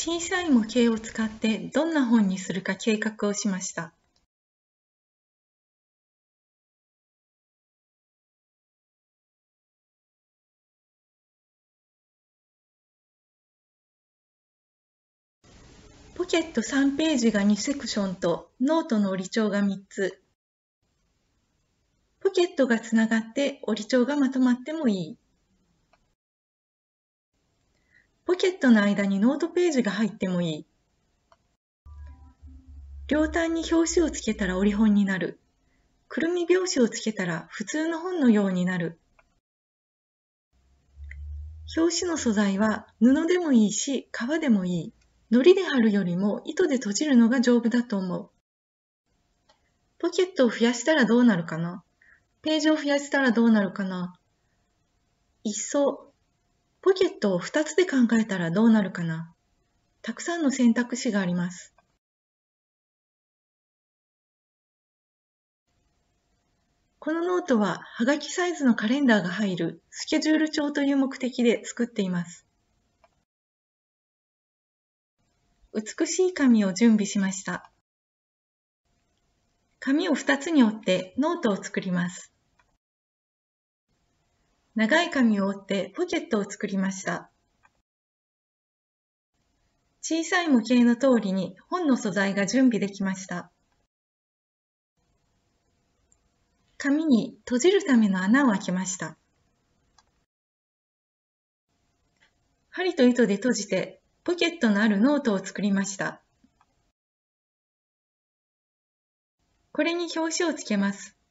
小さい模型を使ってどんな本にするか計画をしました。ポケット3ページが2セクションとノートの折り帳が3つ。ポケットがつながって折り帳がまとまってもいい。ポケットの間にノートページが入ってもいい。両端に表紙をつけたら折り本になる。くるみ拍子をつけたら普通の本のようになる。表紙の素材は布でもいいし革でもいい。糊で貼るよりも糸で閉じるのが丈夫だと思う。ポケットを増やしたらどうなるかな？ページを増やしたらどうなるかな？いっそ、ポケットを2つで考えたらどうなるかな？たくさんの選択肢があります。このノートは、はがきサイズのカレンダーが入るスケジュール帳という目的で作っています。美しい紙を準備しました。紙を2つに折ってノートを作ります。長い紙を折ってポケットを作りました。小さい模型の通りに本の素材が準備できました。紙に閉じるための穴を開けました。針と糸で閉じてポケットのあるノートを作りました。これに表紙をつけます。